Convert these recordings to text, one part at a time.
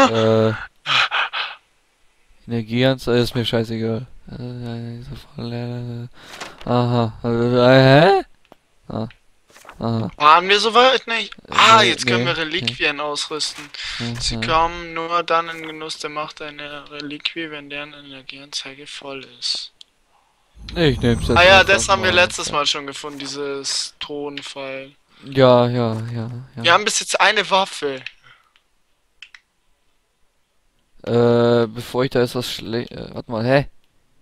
Energieanzahl ist mir scheißegal. Aha. Hä? Ah. Aha. Waren wir soweit nicht? Ah, jetzt können wir Nee. Reliquien ausrüsten. Sie kommen nur dann in Genuss der Macht einer Reliquie, wenn deren Energieanzeige voll ist. Ich nehm's jetzt Ah ja, einfach das haben wir mal. letztes Mal schon gefunden, dieses Tonpfeil. Ja. Wir haben bis jetzt eine Waffe. Bevor ich da jetzt was warte mal, hä?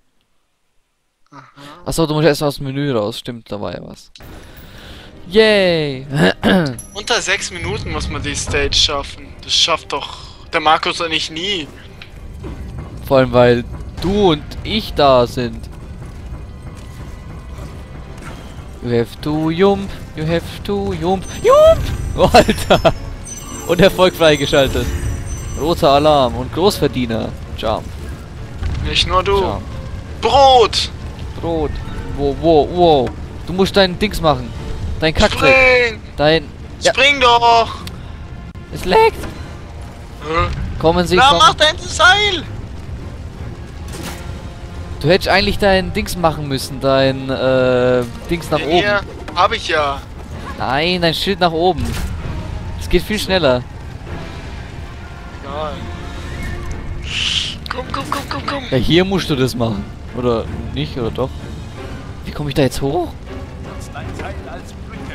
Achso, du musst erst mal aus dem Menü raus. Stimmt, da war ja was. Yay! Unter 6 Minuten muss man die Stage schaffen. Das schafft doch der Markus und ich nie. Vor allem, weil du und ich da sind. You have to jump, you have to jump. Jump! Oh, Alter! Und Erfolg freigeschaltet. Roter Alarm und Großverdiener. Jump. Nicht nur du. Jump. Brot! Brot. Wow. Du musst deinen Dings machen. Dein Kacktrick. Spring! Dein... Ja, Spring doch! es leckt. Kommen Sie, Na, kommen. mach dein Seil! Du hättest eigentlich dein Dings machen müssen. Dein, Dings nach oben. Hier hab ich ja. Nein, dein Schild nach oben. Es geht viel schneller. Egal. Komm. Ja, hier musst du das machen. Oder nicht, oder doch? Wie komme ich da jetzt hoch? Nutzt ein Seil als Brücke.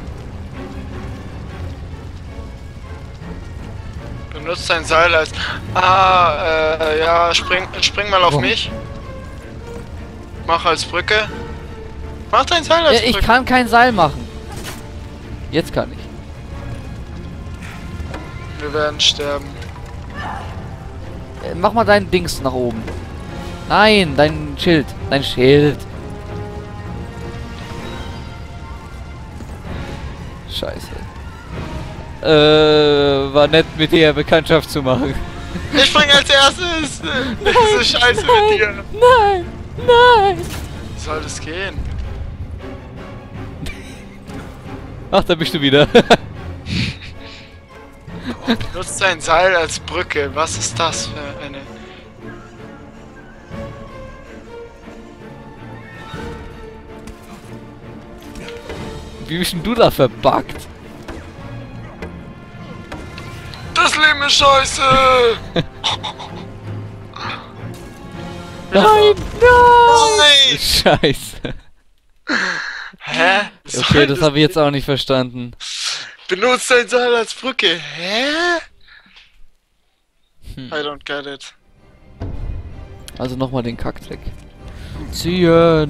Benutzt dein Seil als... ja, spring mal auf Warum? mich. Mach als Brücke. Mach dein Seil als Ja, ich Brücke. kann kein Seil machen. Jetzt kann ich. Wir werden sterben. Mach mal dein Dings nach oben. Nein, dein Schild. Dein Schild. Scheiße. War nett mit dir Bekanntschaft zu machen. Ich spring als erstes! Diese Scheiße mit dir! Nein! Wie soll das gehen? Ach, da bist du wieder. Benutzt dein Seil als Brücke. Was ist das für eine... Wie bist denn du da verbuggt? Das Leben ist scheiße! Nein! Nein! Scheiße. Hä? Okay, das habe ich jetzt auch nicht verstanden. Benutzt dein Seil als Brücke. Hä? Hm. I don't get it. Also nochmal den Kacktrick. Ziehen!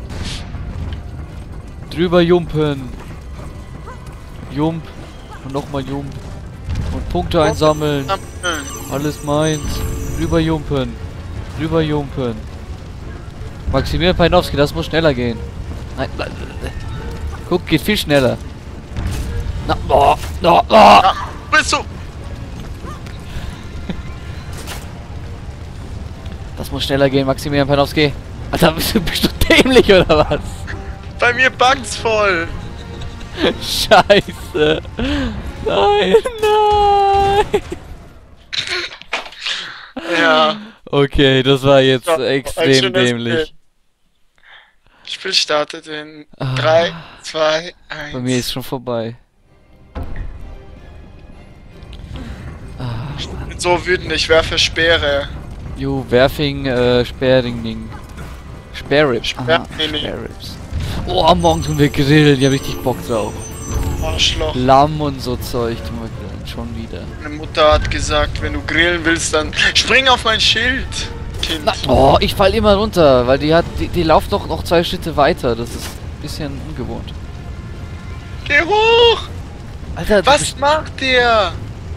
Drüber jumpen! Jump! Und nochmal jump! Und Punkte einsammeln! Alles meins! Drüber jumpen! Drüber jumpen! Maximilian Pajnowski, das muss schneller gehen! Nein! Guck, geht viel schneller! Na, Ja, bist du? Das muss schneller gehen, Maximilian Panowski. Alter, bist du dämlich oder was? Bei mir bugt's voll. Scheiße. Nein. Ja. Okay, das war jetzt Ja, ein extrem schönes dämlich. Spiel startet in 3, 2, 1. Bei mir ist schon vorbei. Ich bin so wütend, ich werfe Speere. You werfing Sperringning. Spareribs. Sperringning. Spareribs. Oh, morgen tun wir grillen. Ich hab richtig Bock drauf. Arschloch. Lamm und so Zeug tun wir grillen. Schon wieder. Meine Mutter hat gesagt, wenn du grillen willst, dann spring auf mein Schild, Kind. Na, oh, ich fall immer runter, weil die lauft doch noch 2 Schritte weiter. Das ist ein bisschen ungewohnt. Geh hoch! Alter, du Was bist- macht der?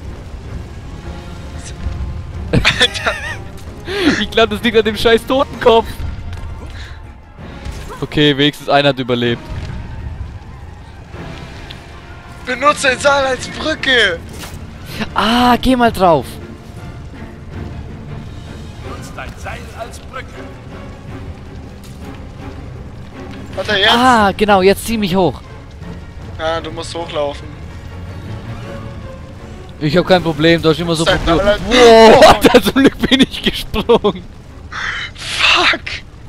Alter, Ich glaube, das liegt an dem scheiß Totenkopf. Okay, wenigstens einer hat überlebt. benutze den Saal als Brücke! Ah, geh mal drauf. Nutzt ein Seil als Brücke. Warte, jetzt? Ah, genau, jetzt zieh mich hoch. Ja, du musst hochlaufen. Ich habe kein Problem, da ist immer so Sein Probleme. Alter. Wow, Alter, zum Glück bin ich gesprungen. Fuck!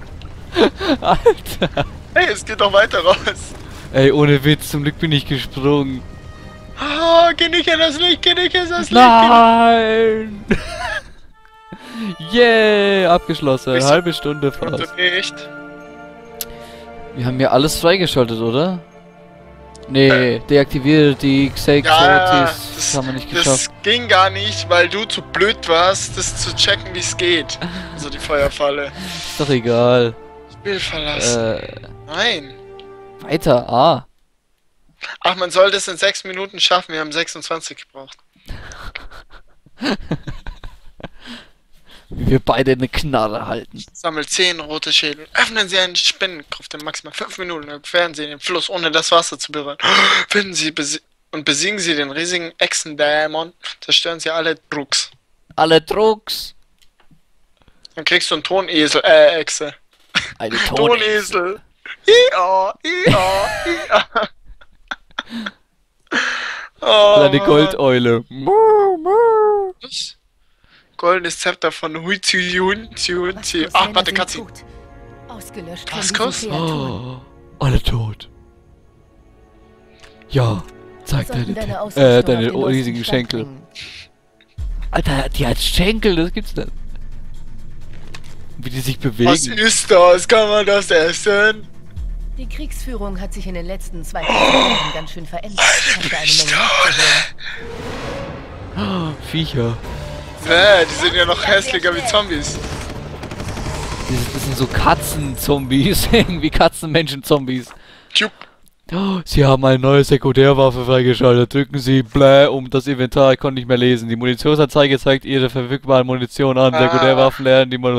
Alter. Hey, es geht doch weiter raus. Ey, ohne Witz, zum Glück bin ich gesprungen. Ah, geh nicht in das Licht, geh nicht in das Licht. Nein! Yeah, abgeschlossen. Bist du- Halbe Stunde fast. Nicht. Wir haben ja alles freigeschaltet, oder? Nee, deaktiviert die Xex Ja, das haben wir nicht geschafft. das ging gar nicht, weil du zu blöd warst, das zu checken, wie es geht. Also die Feuerfalle. Ist doch egal. Spiel verlassen. Nein. Weiter, A. Ach, man soll das in 6 Minuten schaffen, wir haben 26 gebraucht. Wie wir beide eine Knarre halten. Sammelt 10 rote Schädel. Öffnen Sie einen Spinnenkopf in maximal 5 Minuten. Überqueren Sie den Fluss, ohne das Wasser zu berühren. Finden Sie und besiegen Sie den riesigen Echsendämon. Zerstören Sie alle Drucks. Alle Drucks. Dann kriegst du einen Tonesel, Echse. Eine Tonesel. Ia, ia, ia. Oh, Eine Goldeule. Was? Goldenes Zepter von Huizi. Ach, warte, Katzi. Ausgelöscht Was von kostet? diesen Kreaturen. Oh, alle tot. Ja, zeig Sollten deine Ausrüstung auf den neuesten riesigen Stand Schenkel. bringen. Alter, die hat Schenkel, das gibt's nicht. Wie die sich bewegen. Was ist das? Kann man das essen? Die Kriegsführung hat sich in den letzten 2000 Jahren ganz schön verändert. Ich habe da eine Menge nachzuholen. Viecher. Die sind ja noch hässlicher wie Zombies. Das sind so Katzen-Zombies. Irgendwie Katzen-Menschen-Zombies. Tjup. Oh, Sie haben eine neue Sekundärwaffe freigeschaltet. Drücken Sie Blä um das Inventar. Ich konnte nicht mehr lesen. Die Munitionsanzeige zeigt Ihre verfügbare Munition an. Sekundärwaffen lernen die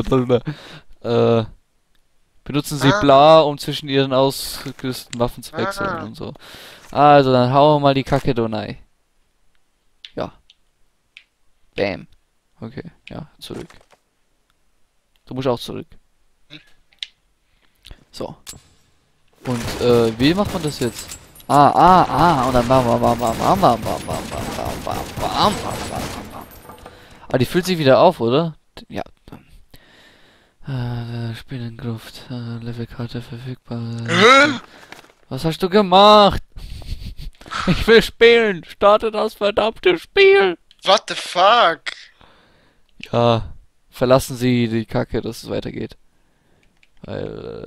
benutzen Sie Bla, um zwischen Ihren ausgerüsteten Waffen zu wechseln und so. Also, dann hauen wir mal die Kacke rein. Ja. Bam. Okay, ja, zurück. Du musst auch zurück. So. Und, wie macht man das jetzt? Und dann Ah, die füllt sich wieder auf, oder? Ja. Spinnengruft, Levelkarte verfügbar. Was hast du gemacht? Ich will spielen! Starte das verdammte Spiel! What the fuck? Ja, verlassen Sie die Kacke, dass es weitergeht. Weil,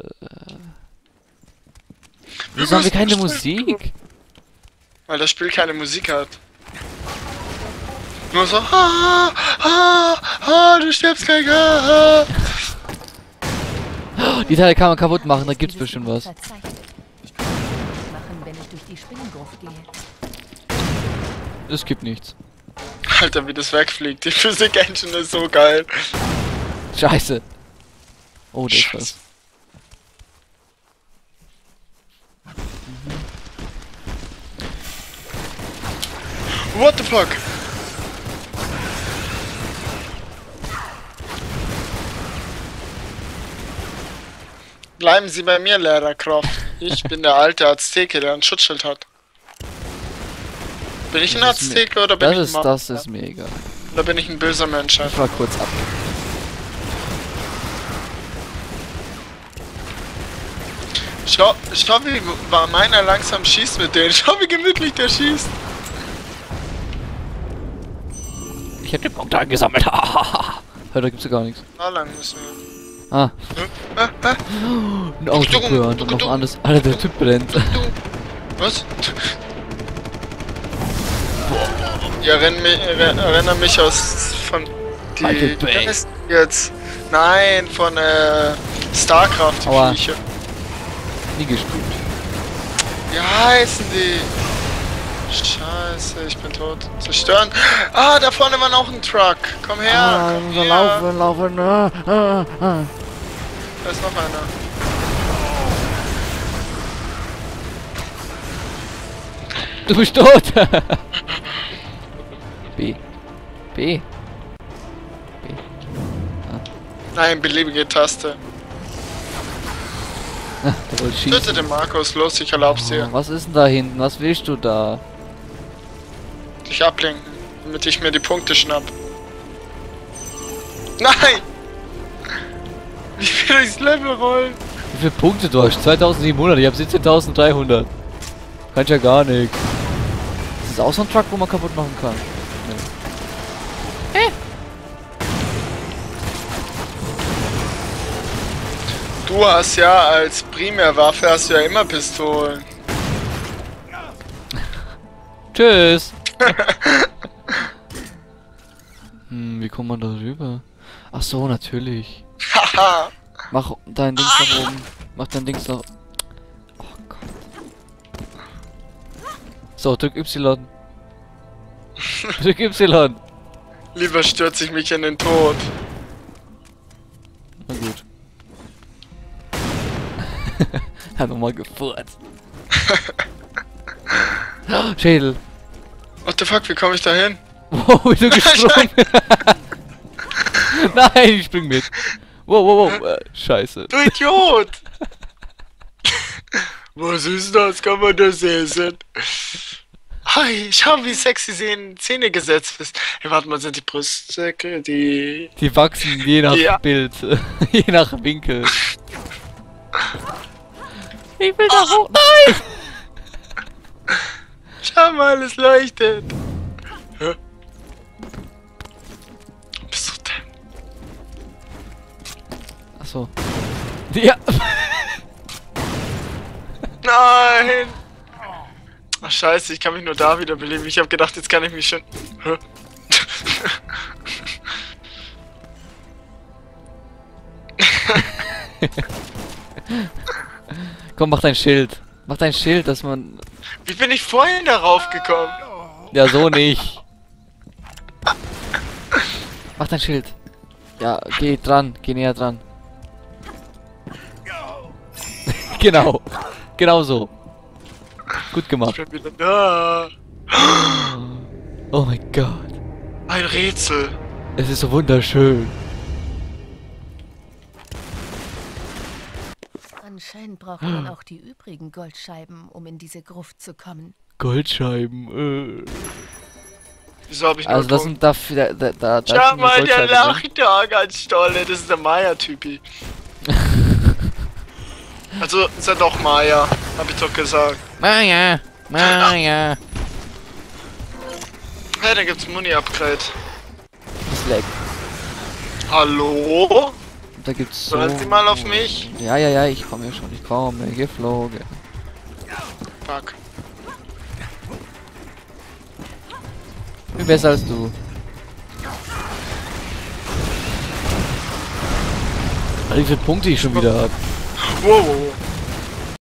wieso haben wir keine Musik? Weil das Spiel keine Musik hat. Nur so, du stirbst gleich, Die Teile kann man kaputt machen, da gibt's bestimmt was. Verzeichnet. Machen, wenn ich durch die Spinnengruft gehe. Es gibt nichts. Alter, wie das wegfliegt. Die Physik-Engine ist so geil. Scheiße. Oh, das ist was. What the fuck? Bleiben Sie bei mir, Lehrer Croft. Ich bin der alte Azteke, der ein Schutzschild hat. Bin ich ein Azteke oder bin ich ein Mann? Das ist mir egal. Oder bin ich ein böser Mensch? Ich war kurz ab. Schau, wie meiner langsam schießt mit denen. Schau, wie gemütlich der schießt. Ich hab den Punkt eingesammelt. Hör, da gibt's ja gar nichts. Da lang müssen wir. Ah, ein Auto gehört und noch alles. Alter, der Typ brennt. Was? Die erinnern mich aus von Michael Bay. Wer ist jetzt? Nein, von StarCraft, die Aua. Viecher. Nie gespielt. Wie heißen die? Scheiße, ich bin tot. Zerstören. Ah, da vorne war noch ein Truck. Komm her. Komm her. Laufen. Da ist noch einer. Du bist tot. B. Nein, beliebige Taste. Der wollte schießen. Töte den Markus, los, ich erlaub's dir. Was ist denn da hinten? Was willst du da? Dich ablenken. Damit ich mir die Punkte schnapp. Nein! Wie viel durchs Level rollen? Wie viele Punkte du hast? 2700, ich hab 17.300. Kann ich ja gar nicht. Das ist auch so ein Truck, wo man kaputt machen kann. Nee. Du hast ja als Primärwaffe hast du ja immer Pistolen. Tschüss! Wie kommt man da rüber? Ach so, natürlich. Haha! Mach dein Dings nach oben. Mach dein Dings nach... Oh Gott. So, drück Y. Drück Y. Lieber stürze ich mich in den Tod. Na gut. Hat nochmal gefurzt. Schädel. What the fuck, wie komme ich da hin? Wow, wie du gesprungen. Nein, ich spring mit. Wow, wow, wow. Scheiße. Du Idiot! Was ist das? Kann man das essen? Hi, schau, wie sexy Zähne gesetzt ist. Hey, warte mal, sind die Brustsäcke, die... Die wachsen je nach Ja. Bild. Je nach Winkel. Ich will da hoch. Nein! Schau mal, es leuchtet. Hä? Bist du denn? Achso. Ja. Nein! Ach scheiße, ich kann mich nur da wiederbeleben. Ich habe gedacht, jetzt kann ich mich schon... Hä? Komm, mach dein Schild. Mach dein Schild, dass man... Wie bin ich vorhin darauf gekommen? Ja, so nicht. Mach dein Schild. Ja, geh dran. Geh näher dran. Genau. Genau so. Gut Ich gemacht. bin wieder da. Oh mein Gott. Ein Rätsel. Es ist so wunderschön. Anscheinend braucht man auch die übrigen Goldscheiben, um in diese Gruft zu kommen. Goldscheiben. Wieso hab ich nur Also das Punkt? sind dafür... Da Schau sind mal, der Goldscheiben drin. lacht da ganz toll. Das ist der Maya-Typi. Also, ist er doch Maya. Hab ich doch gesagt. Maja. Maja. Hey, da gibt's Muni-Upgrade. Das leckt. Hallo? Da gibt's so... Sollen Sie mal auf mich? Ja, ja, ja, ich komme ja schon. Ich komme geflogen. Fuck. Viel besser als du. Wie viele Punkte ich schon wieder hab. Wow.